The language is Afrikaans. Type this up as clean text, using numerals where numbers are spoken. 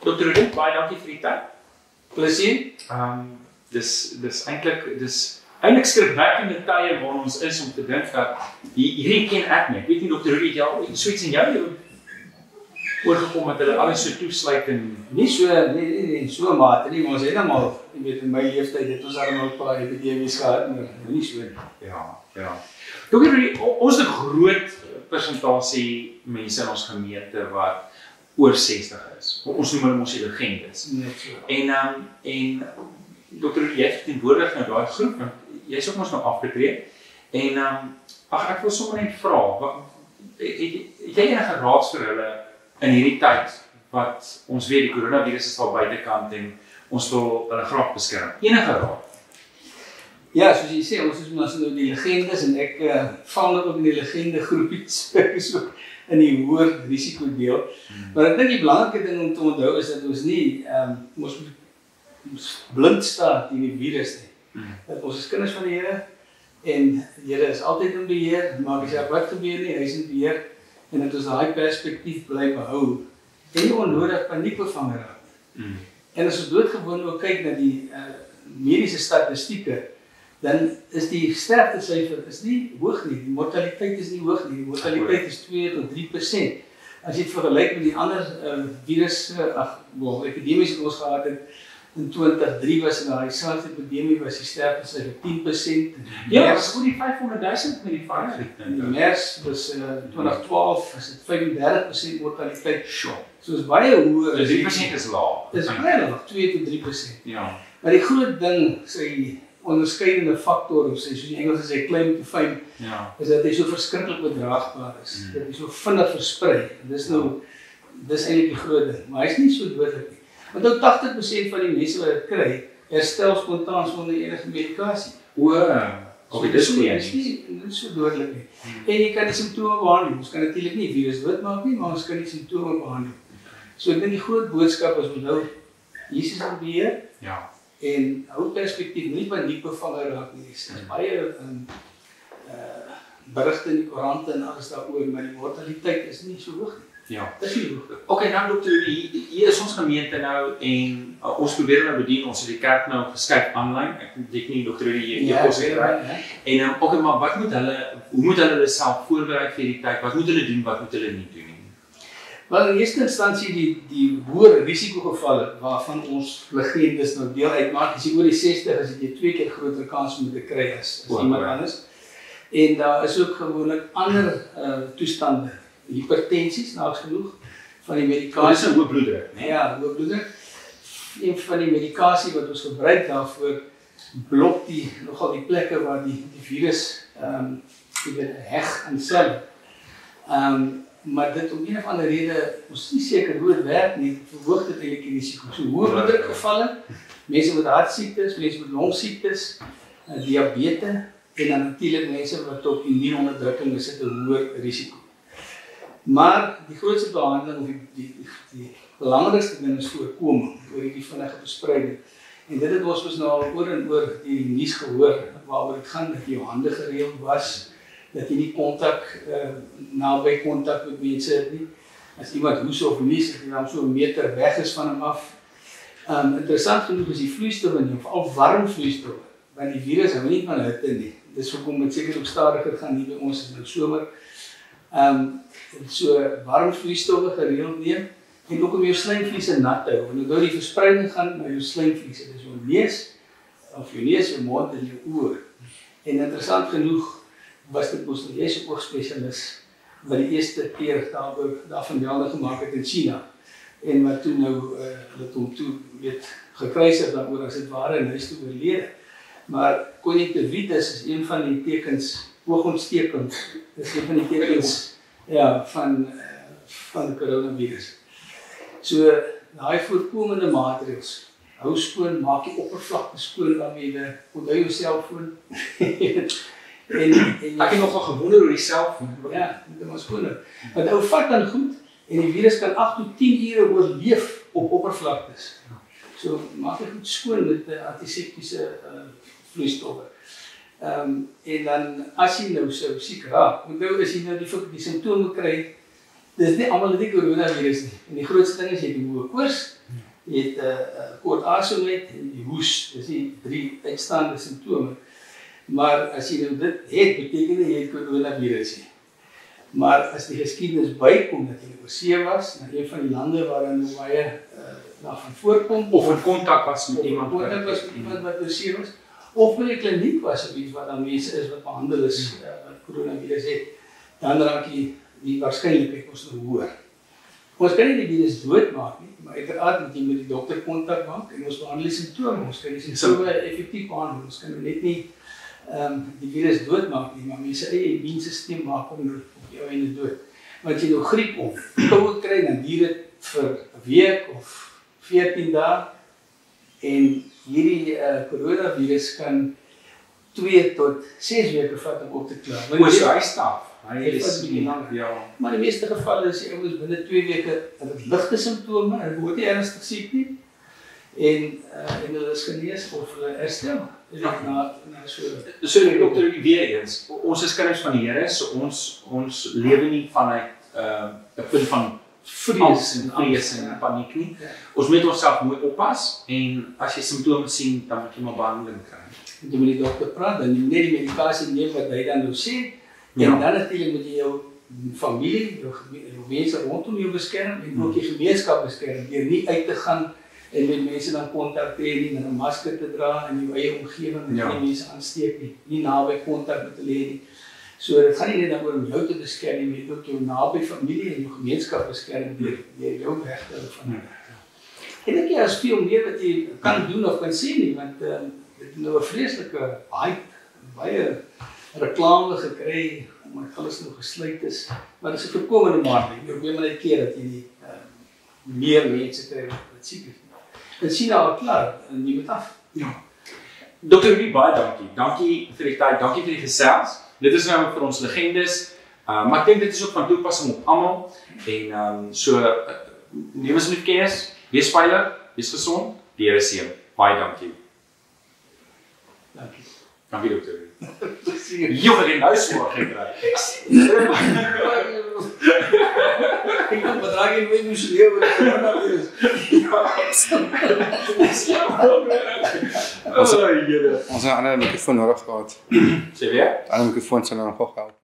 Dr. Rudy, baie dankie vir die tyd. Plesier. Dis eintlik skrikwekkende tye waarin ons is om te dink dat hierdie ken ek nie. Ek weet nie Dr. Rudy, het jy al soets in jou lewe oorgekom dat hulle alles so toesluit en Nie so mate nie, maar ons het almal, jy weet in my leeftyd het ons almal 'n paar epidemies gehad, maar nie so nie. Ja. Dr. Rudy, ons het 'n groot persentasie mense in ons gemeente wat oor 60 is. Ons noem hulle mos die legendes. Net so. En Dr. Rudy, jy verteenwoordig nou daai groep, want jy's ook mos nou afgetree. En ek wil sommer net vra, het jy enige raads vir hulle in hierdie tyd wat ons weet die coronavirus is al buitekant en ons wil hulle graag beskerm? Enige raad? Ja, soos jy sê, ons is nou die legendes en ek val nog op in die legende groepie, ek is ook in die hoër risiko deel. Maar ek dink die belangrike ding om te onthou is dat ons nie ons blind staan teen die virus nie. Dat ons is kinders van die Here en die Here is altyd in beheer, maak nie saak wat gebeur nie, hy is in beheer en dat ons daai perspektief bly behou en nie onnodig paniek bevange raak. En as ons doodgewoon ook kyk na die mediese statistieke, dan is die sterftesyfer is nie hoog nie, die mortaliteit is nie hoog nie, die mortaliteit is 2 tot 3%. As jy het vergelyk met die ander epidemies wat ons gehad het, in 2003 was in daai SARS-epidemie was die sterftesyfer 10%. Ja, was goed die 500,000 met die virus. In die MERS was 2012 was dit 35% mortaliteit. Sure. So is baie hoër. So 3% is laag. Dis baie laag, 2 tot 3%. Ja. Maar die groot ding, sy onderskeidende faktor, of soos die Engels sê claim to fame, is dat hy so verskriklik oordraagbaar is. Dat hy so vinnig versprei. Dis eintlik die groot ding, maar hy's nie so dodelik nie. Want ook 80% van die mense wat dit kry, herstel spontaan sonder enige medikasie. Dis nie so dodelik nie. En jy kan die simptome behandel. Ons kan natuurlik nie virus doodmaak nie, maar ons kan die simptome behandel. So ek dink die groot boodskap is onthou, Jesus in beheer. Ja. En hou perspektief, nie paniek bevange raak nie. Dis baie berigte in die koerante en alles daaroor, maar die mortaliteit is nie so hoog nie. Ja. Dis nie hoog nie. Okay, nou Dr. Rudy, hier is ons gemeente nou en ons probeer nou bedien, ons het die kerk nou geskuif aanlyn. Ek dink nie Dr. Rudy jy kos kry. En okay, maar hoe moet hulle self voorberei vir hierdie tyd? Wat moet hulle doen, wat moet hulle nie doen nie? Wel, in eerste instansie die hoër risikogevalle waarvan ons legendes nou deel uitmaak, as jy oor die 60 is, het jy 2 keer groter kans om dit te kry as iemand anders. En daar is ook gewoonlik ander toestande, hipertensies, naaks genoeg, van die medikasie. Dis 'n hoë bloeddruk, né? Ja, hoë bloeddruk. Een van die medikasie wat ons gebruik daarvoor blok nogal die plekke waar die virus heg aan selle. Maar dit om een of ander rede, ons nie seker hoe dit werk nie, verhoog dit eintlik die risiko. So hoë bloeddrukgevalle, mense met hartsiektes, mense met longsiektes, diabetes en dan natuurlik mense wat op immuunonderdrukking is, het 'n hoër risiko. Maar die grootste behandeling of die belangrikste ding is voorkoming oor die vinnige verspreiding. En dit het ons nou al oor en oor die nuus gehoor waaroor dit gaan dat jou hande gereeld was, dat jy nie naby kontak met mense het nie. As iemand hoes of nies, dat jy dan so 'n meter weg is van hom af. Interessant genoeg is die vloeistowwe nie, veral warm vloeistowwe, want die virus hou nie van hitte nie. Dis hoekom dit seker ook stadiger gaan hier by ons is nou somer. So warm vloeistowwe gereeld neem en ook om jou slijmvliese nat te hou. Want nou die verspreiding gaan na jou slijmvliese, dis jou neus, jou mond en jou oor. En interessant genoeg was dit mos nou jy's 'n oogspesialis wat die eerste keer daarvan melding gemaak het in China. En wat toe nou hulle hom toe gekruisig daaroor as dit ware en hy is toe oorlede. Maar konjunktivitis is een van die tekens, oogontsteking, is een van die tekens van die coronavirus. So, daai voorkomende maatreëls, hou skoon, maak die oppervlakte skoon waarmee jy onthou jou selfoon. Ek het nogal gewonder oor die selfoon. Ja, dit was skoon. Want ou vat dan goed en die virus kan 8 tot 10 ure oorleef op oppervlaktes. So maak dit goed skoon met antiseptiese vloeistowwe. En dan as jy nou so siek raak, onthou as jy nou die simptome kry, dis nie almal die coronavirus nie. En die grootste ding is jy het 'n hoë koors, jy het kort asemhaling en die hoes, dis die 3 uitstaande simptome. Maar as jy nou dit het, beteken dit jy het coronavirus nie. Maar as die geskiedenis bykom dat jy oor see was, na een van die lande waar dan nou baie daarvan voorkom, of in kontak was met of iemand wat oor see was, of by 'n kliniek was of iets waar dan mense is wat behandel is wat coronavirus het, dan raak die waarskynlikheid ons nou hoor. Ons kan nie die virus doodmaak nie, maar uiteraard moet jy met die dokter kontak maak en ons behandel die simptome. Ons kan die simptome effektief behandel. Ons kan net nie die virus doodmaak nie, maar mense eie immuunstelsel maak hom op jou einde dood. Want jy nou griep of koue kry, dan duur dit vir 'n week of 14 dae en hierdie coronavirus kan 2 tot 6 weke vat om op te klaar. Oor sy huisstaf. Hy is ja. Maar in die meeste gevalle is die ouens binne 2 weke ligte simptome, hulle word nie ernstig siek nie. En hulle is genees of hulle herstel. Na so dokter, weer eens, ons is kinders van die Here, so ons lewe nie vanuit 'n punt van vrees en paniek nie. Ons moet onsself mooi oppas en as jy simptome sien, dan moet jy maar behandeling kry. Jy moet die dokter praat, dan net die medikasie neem wat hy dan nou sê. En dan natuurlik moet jy jou familie, jou mense rondom jou beskerm en ook die gemeenskap beskerm deur nie uit te gaan en met mense dan kontak te hê nie, met 'n masker te dra in jou eie omgewing en nie mense aansteek nie naby kontak met hulle hê nie. So dit gaan nie net oor om jou te beskerm nie, maar ook jou naby familie en jou gemeenskap beskerm deur jou weg te hou van hulle. En ek dink jy is veel meer wat jy kan doen of kan sê nie, want dit is nou 'n vreeslike baie reklame gekry omdat alles nou gesluit is. Maar dit is 'n voorkomende maatregel. Jy probeer maar net keer dat jy nie meer mense kry wat siek is. Dit sien al klaar en jy moet af. Ja. Dokter Rudy, baie dankie. Dankie vir die tyd, dankie vir die gesels. Dit is nou vir ons legendes, maar ek dink dit is ook van toepassing op almal. En so neem asseblief kennis, wees veilig, wees gesond, die Here seën. Baie dankie. Dankie. Dankie dokter. Jo, ek het nou swaar gekry. Ek kan bedrag in my emosioneel oor die coronavirus. Ons het 'n ander mikrofoon nodig gehad. Sê weer? 'n Ander mikrofoon sal nog help.